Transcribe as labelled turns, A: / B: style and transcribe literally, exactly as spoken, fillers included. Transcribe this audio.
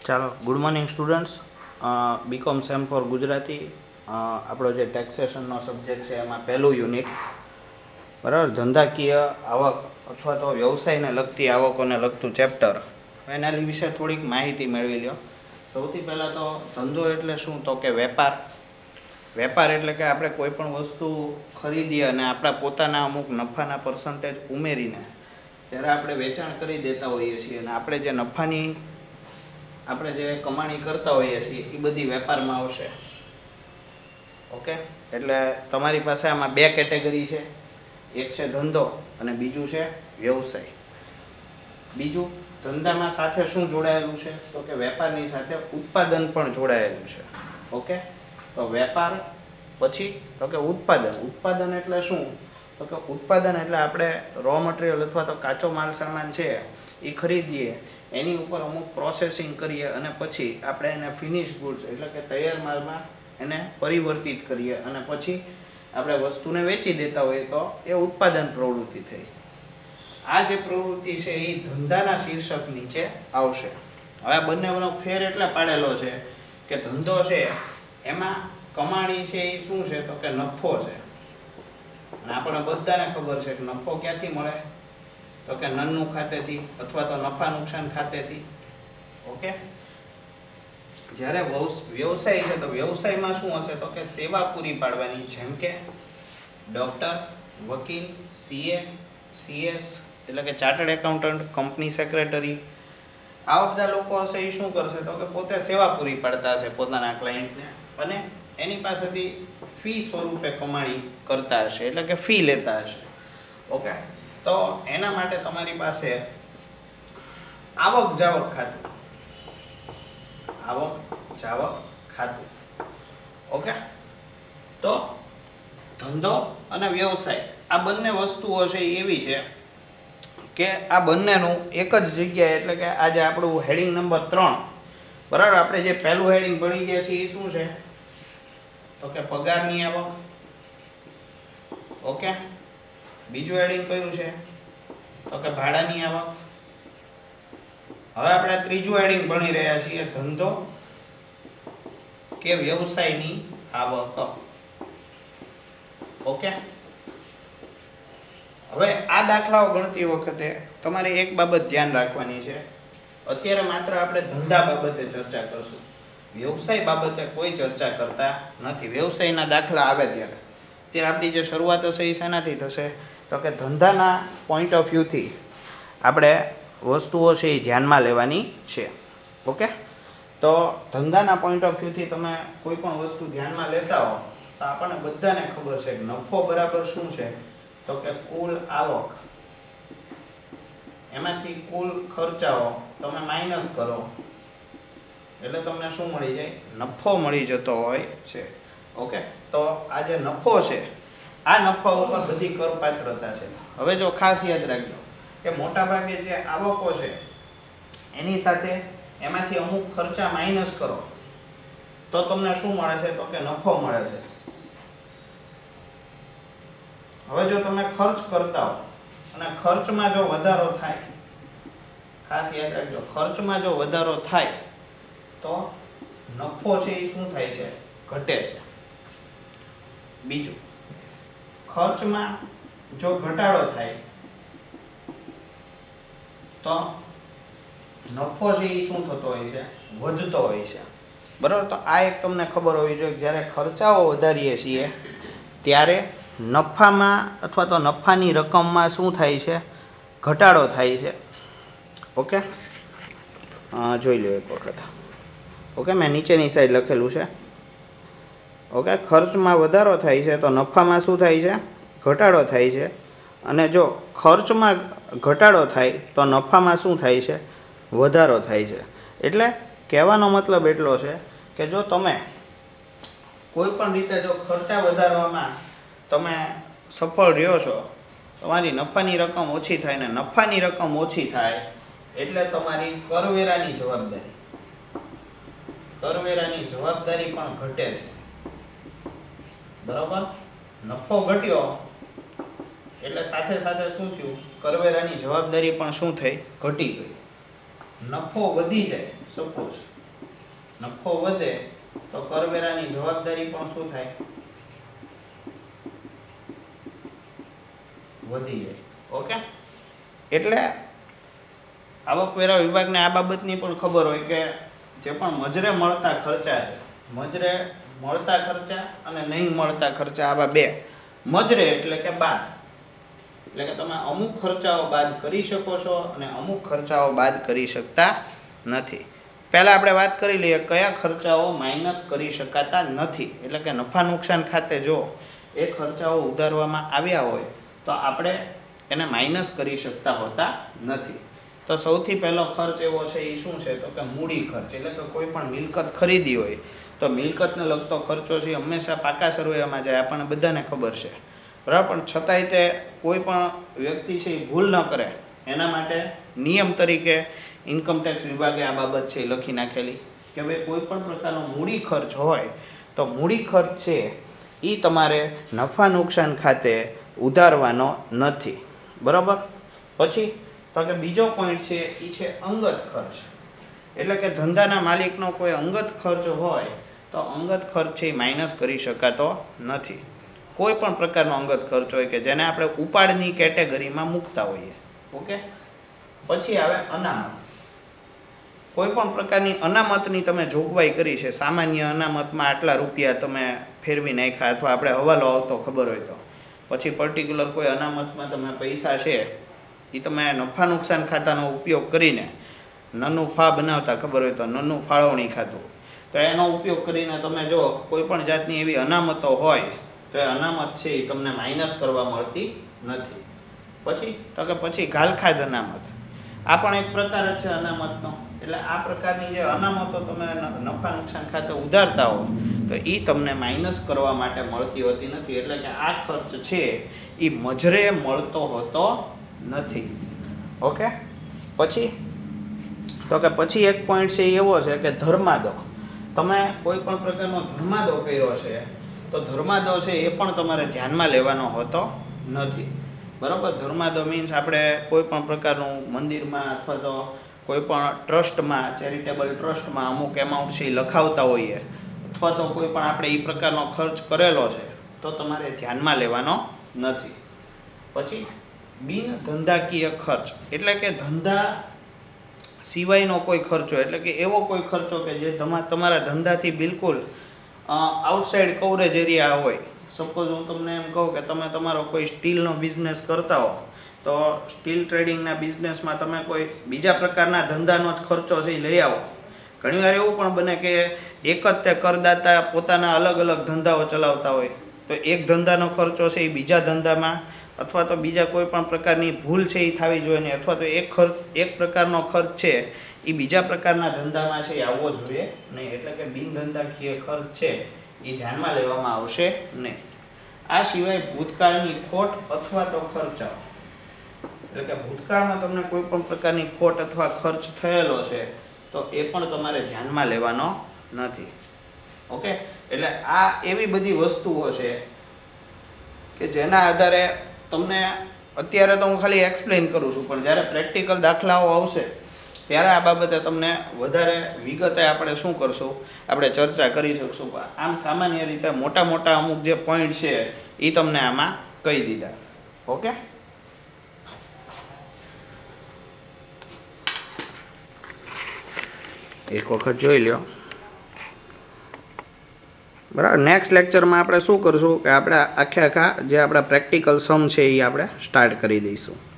A: ચાલો good morning students. BCom sem four Gujarati આપણો જે ટેક્સેશનનો સબ્જેક્ટ છે એમાં પહેલું યુનિટ, બરાબર, ધંધાકીય આવક અથવા તો વ્યવસાયને લગતી આવકોને લગતું ચેપ્ટર. એના વિશે થોડીક માહિતી મેળવી લ્યો. સૌથી પહેલાં તો ધંધો એટલે શું? તો કે વેપાર. વેપાર એટલે કે આપણે કોઈ પણ વસ્તુ ખરીદીએ અને આપણા પોતાના અમુક નફાના પર્સન્ટેજ ઉમેરીને જ્યારે આપણે વેચાણ કરી દેતા હોઈએ છીએ અને આપણે જે નફાની આપણે જે કમાણી કરતા હોઈએ છીએ એ બધી વેપારમાં આવશે. ઓકે, એટલે તમારી પાસે આમાં બે કેટેગરી છે, એક છે ધંધો અને બીજું છે વ્યવસાય. બીજું, ધંધામાં સાથે શું જોડાયેલું છે? તો કે વેપારની સાથે ઉત્પાદન પણ જોડાયેલું છે. ઓકે, તો વેપાર પછી તો કે ઉત્પાદન. ઉત્પાદન એટલે શું? તો કે ઉત્પાદન એટલે આપણે રો મટીરિયલ અથવા તો કાચો માલ સામાન છે એ ખરીદીએ, એની ઉપર અમુક પ્રોસેસિંગ કરીએ અને પછી આપણે એને ફિનિશ ગુડ્સ એટલે કે તૈયાર માલમાં એને પરિવર્તિત કરીએ અને પછી આપણે વસ્તુને વેચી દેતા હોઈએ તો એ ઉત્પાદન પ્રવૃત્તિ થઈ. આ જે પ્રવૃત્તિ છે એ ધંધાના શીર્ષક નીચે આવશે. હવે બંનેનો ફેર એટલે પાડેલો છે કે ધંધો છે એમાં કમાણી છે એ શું છે? તો કે નફો છે. અને આપણને બધાને ખબર છે કે નફો ક્યાંથી મળે? તો કે નન્નું ખાતેથી અથવા તો નફા નુકસાન ખાતેથી. ઓકે, જ્યારે વ્યવસાય છે તો વ્યવસાયમાં શું હશે? તો કે સેવા પૂરી પાડવાની, જેમ કે ડૉક્ટર, વકીલ, સીએ, સીએસ એટલે કે ચાર્ટર્ડ એકાઉન્ટન્ટ, કંપની સેક્રેટરી, આ બધા લોકો હશે એ શું કરશે? તો કે પોતે સેવા પૂરી પાડતા હશે પોતાના ક્લાયન્ટને અને એની પાસેથી ફી સ્વરૂપે કમાણી કરતા હશે એટલે કે ફી લેતા હશે. ઓકે, તો એના માટે તમારી પાસે આવક જાવક ખાતું, આવક જાવક ખાતું. ઓકે, તો ધંધો અને વ્યવસાય આ બંને વસ્તુઓ છે એવી છે કે આ બંનેનું એક જ જગ્યાએ એટલે કે આજે આપણું હેડિંગ નંબર ત્રણ, બરાબર, આપણે જે પહેલું હેડિંગ ભણી ગયા છીએ એ શું છે? તો કે પગારની આવક. ઓકે, બીજું હેડિંગ કયું છે? તો કે ભાડાની આવક. હવે આપણે ત્રીજું હેડિંગ ભણી રહ્યા છીએ ધંધો કે વ્યવસાયની આવક. ઓકે, હવે આ દાખલાઓ ગણતી વખતે તમારે એક બાબત ધ્યાન રાખવાની છે. અત્યારે માત્ર આપણે ધંધા બાબતે ચર્ચા કરશું, વ્યવસાય બાબતે કોઈ ચર્ચા કરતા નથી. વ્યવસાયના દાખલા આવે ત્યારે ત્યારે આપણી જે શરૂઆત હશે એ શેનાથી થશે? તો કે ધંધાના પોઈન્ટ ઓફ વ્યૂથી આપણે વસ્તુઓ છે એ ધ્યાનમાં લેવાની છે. ઓકે, તો ધંધાના પોઈન્ટ ઓફ વ્યૂથી તમે કોઈ પણ વસ્તુ ધ્યાનમાં લેતા હો તો આપણને બધાને ખબર છે કે નફો બરાબર શું છે? તો કે કુલ આવક, એમાંથી કુલ ખર્ચાઓ તમે માઇનસ કરો એટલે તમને શું મળી જાય? નફો મળી જતો હોય છે. ઓકે, તો આ જે નફો છે આ નફા ઉપર બધી કરપાત્રતા છે. હવે જો ખાસ યાદ રાખજો કે મોટાભાગે જે આવકો છે એની સાથે એમાંથી અમુક ખર્ચા માઇનસ કરો તો તમને શું મળે છે? તો કે નફો મળે છે. હવે જો તમે ખર્ચ કરતા હો અને ખર્ચમાં જો વધારો થાય, ખાસ યાદ રાખજો, ખર્ચમાં જો વધારો થાય તો નફો છે એ શું થાય છે? ઘટે છે. બીજું, ખર્ચમાં જો ઘટાડો થાય તો નફો છે એ શું થતો હોય છે? વધતો હોય છે. બરાબર, તો આ એક તમને ખબર હોવી જોઈએ. જ્યારે ખર્ચાઓ વધારીએ છીએ ત્યારે નફામાં અથવા તો નફાની રકમમાં શું થાય છે? ઘટાડો થાય છે. ઓકે, જોઈ લો એક વખત. ઓકે, મેં નીચેની સાઈડ લખેલું છે. ઓકે, ખર્ચમાં વધારો થાય છે તો નફામાં શું થાય છે? ઘટાડો થાય છે. અને જો ખર્ચમાં ઘટાડો થાય તો નફામાં શું થાય છે? વધારો થાય છે. એટલે કહેવાનો મતલબ એટલો છે કે જો તમે કોઈ પણ રીતે જો ખર્ચા વધારવામાં તમે સફળ રહ્યો છો, તમારી નફાની રકમ ઓછી થાય ને નફાની રકમ ઓછી થાય એટલે તમારી કરવેરાની જવાબદારી કરવેરાની જવાબદારી પણ ઘટે છે. બરાબર, નફો ઘટ્યો એટલે સાથે સાથે શું થયું? કરવેરાની જવાબદારી પણ શું થઈ? ઘટી ગઈ. નફો વધી જાય, સપોઝ નફો વધે તો કરવેરાની જવાબદારી પણ શું થાય? વધી જાય. ઓકે, એટલે આવકવેરા વિભાગને આ બાબતની પણ ખબર હોય કે જે પણ મજરે મળતા ખર્ચા છે, મજરે મળતા ખર્ચા અને નહીં મળતા ખર્ચા, આવા બે. મજરે એટલે કે બાદ, એટલે કે તમે અમુક ખર્ચાઓ બાદ કરી શકો છો અને અમુક ખર્ચાઓ બાદ કરી શકતા નથી. પહેલાં આપણે વાત કરી લઈએ કયા ખર્ચાઓ માઇનસ કરી શકાતા નથી. એટલે કે નફા નુકસાન ખાતે જો એ ખર્ચાઓ ઉધારવામાં આવ્યા હોય તો આપણે એને માઇનસ કરી શકતા હોતા નથી. તો સૌથી પહેલો ખર્ચ એવો છે એ શું છે? તો કે મૂડી ખર્ચ. એટલે કે કોઈ પણ મિલકત ખરીદી હોય તો મિલકતને લગતો ખર્ચો છે હંમેશા પાકા સરવૈયામાં જાય, આપણને બધાને ખબર છે, બરાબર. પણ છતાંય તે કોઈ પણ વ્યક્તિ છે એ ભૂલ ન કરે એના માટે નિયમ તરીકે ઇન્કમટેક્સ વિભાગે આ બાબત છે એ લખી નાખેલી કે ભાઈ કોઈ પણ પ્રકારનો મૂડી ખર્ચ હોય તો મૂડી ખર્ચ છે એ તમારે નફા નુકસાન ખાતે ઉધારવાનો નથી, બરાબર. પછી તો કે બીજો પોઈન્ટ છે એ છે અંગત ખર્ચ. એટલે કે ધંધાના માલિકનો કોઈ અંગત ખર્ચ હોય તો અંગત ખર્ચ છે એ માઇનસ કરી શકાતો નથી. કોઈ પણ પ્રકારનો અંગત ખર્ચ હોય કે જેને આપણે ઉપાડની કેટેગરીમાં મૂકતા હોઈએ. ઓકે, પછી આવે અનામત. કોઈ પણ પ્રકારની અનામતની તમે જોગવાઈ કરી છે, સામાન્ય અનામતમાં આટલા રૂપિયા તમે ફેરવી નાખ્યા અથવા આપણે હવાલો આવતો ખબર હોય તો, પછી પર્ટિક્યુલર કોઈ અનામતમાં તમે પૈસા છે એ તમે નફા નુકસાન ખાતાનો ઉપયોગ કરીને નનું ફા બનાવતા ખબર હોય તો નનું ફાળવણી ખાતું, તો એનો ઉપયોગ કરીને તમે જો કોઈ પણ જાતની એવી અનામતો હોય તો એ અનામત છે એ તમને માઇનસ કરવા મળતી નથી. પછી તો કે પછી ઘાલખાદ અનામત, આ પણ એક પ્રકાર જ છે અનામતનો. એટલે આ પ્રકારની જે અનામતો તમે નફા નુકસાન ખાતે ઉધારતા હો તો એ તમને માઇનસ કરવા માટે મળતી હોતી નથી. એટલે કે આ ખર્ચ છે એ મજરે મળતો હોતો નથી. ઓકે, પછી તો કે પછી એક પોઈન્ટ છે એવો છે કે ધર્માદો. તમે કોઈ પણ પ્રકારનો ધર્માદો કર્યો છે તો ધર્માદો છે એ પણ તમારે ધ્યાનમાં લેવાનો હોતો નથી, બરાબર. ધર્માદો મીન્સ આપણે કોઈ પણ પ્રકારનું મંદિરમાં અથવા તો કોઈ પણ ટ્રસ્ટમાં, ચેરિટેબલ ટ્રસ્ટમાં અમુક એમાઉન્ટ છે એ લખાવતા હોઈએ અથવા તો કોઈ પણ આપણે એ પ્રકારનો ખર્ચ કરેલો છે તો તમારે ધ્યાનમાં લેવાનો નથી. પછી બિન ધંધાકીય ખર્ચ, એટલે કે ધંધા સિવાયનો કોઈ ખર્ચો, એટલે કે એવો કોઈ ખર્ચો કે જે તમારા ધંધાથી બિલકુલ આઉટસાઇડ કવરેજ એરિયા હોય. સપોઝ હું તમને એમ કહું કે તમે તમારો કોઈ સ્ટીલનો બિઝનેસ કરતા હો તો સ્ટીલ ટ્રેડિંગના બિઝનેસમાં તમે કોઈ બીજા પ્રકારના ધંધાનો જ ખર્ચો છે એ લઈ આવો. ઘણીવાર એવું પણ બને કે એક જ તે કરદાતા પોતાના અલગ અલગ ધંધાઓ ચલાવતા હોય તો એક ધંધાનો ખર્ચો છે એ બીજા ધંધામાં અથવા તો બીજા કોઈ પણ પ્રકારની ભૂલ છે એ થવી જોઈએ નહીં, અથવા તો એક ખર્ચ એક પ્રકારનો ખર્ચ છે એ બીજા પ્રકારના ધંધામાં છે એ આવવો જોઈએ નહીં. એટલે કે બિન ધંધાકીય ખર્ચ છે એ ધ્યાનમાં લેવામાં આવશે નહીં. આ સિવાય ભૂતકાળની ખોટ અથવા તો ખર્ચાઓ, એટલે કે ભૂતકાળમાં તમને કોઈ પણ પ્રકારની ખોટ અથવા ખર્ચ થયેલો છે તો એ પણ તમારે ધ્યાનમાં લેવાનો નથી. ઓકે, એટલે આ એવી બધી વસ્તુઓ છે કે જેના આધારે તમને અત્યારે તો હું ખાલી એક્સપ્લેન કરું છું, પણ જ્યારે પ્રેક્ટિકલ દાખલાઓ આવશે ત્યારે આ બાબતે તમને વધારે વિગતે આપણે શું કરશું, આપણે ચર્ચા કરી શકશું. આમ સામાન્ય રીતે મોટા મોટા અમુક જે પોઈન્ટ છે એ તમને આમાં કહી દીધા. ઓકે, એક વખત જોઈ લ્યો, બરાબર. નેક્સ્ટ લેક્ચરમાં આપણે શું કરશું કે આપણે આખે આખા જે આપણા પ્રેક્ટિકલ સમ છે એ આપણે સ્ટાર્ટ કરી દઈશું.